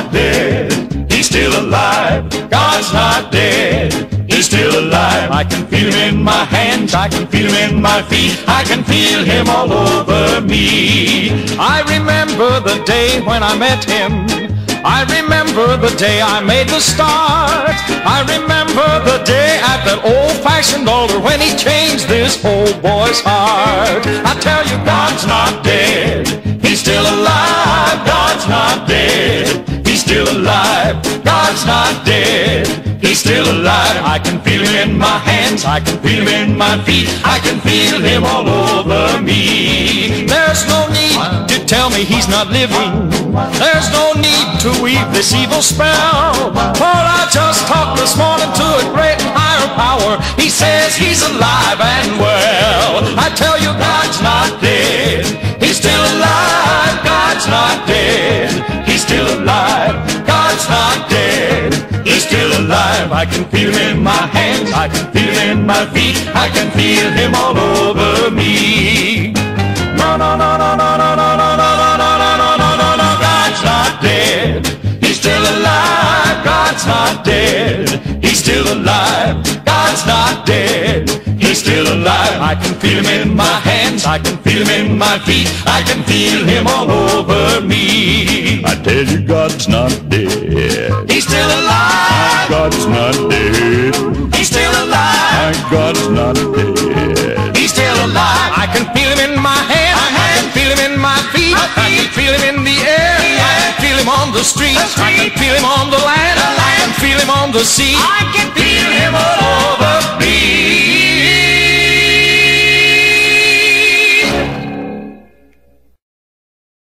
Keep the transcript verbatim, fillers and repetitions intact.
not dead, he's still alive. God's not dead, he's still alive. I can feel him in my hands, I can feel him in my feet, I can feel him all over me. I remember the day when I met him, I remember the day I made the start. I remember the day at that old-fashioned altar when he changed this old boy's heart. I tell you, God's not dead, he's still alive. God's not dead, he's still alive. God's not dead, he's still alive. I can feel him in my hands, I can feel him in my feet, I can feel him all over me. There's no need to tell me he's not living, there's no need to weave this evil spell, for I just talked this morning to a great and higher power. He says he's alive and well. I tell you, God's not dead, he's still alive. God's not dead, he's still alive. God's not dead, he's still alive. I can feel him in my hands, I can feel him in my feet, I can feel him all over me. No, no, no, no, no, no, no, no, no, no, no, no, no, no, no. God's not dead, he's still alive. God's not dead, he's still alive. God's not dead, he's still alive. I can feel him in my hands, I can feel him in my feet, I can feel him all over me. I tell you, God's not dead, he's still alive. God's not dead, he's still alive. God's not dead, he's still alive. I can feel him in my hands, I can feel him in my feet, I can feel him in the air, I can feel him on the streets, I can feel him on the land, I can feel him on the sea, I can feel him all over.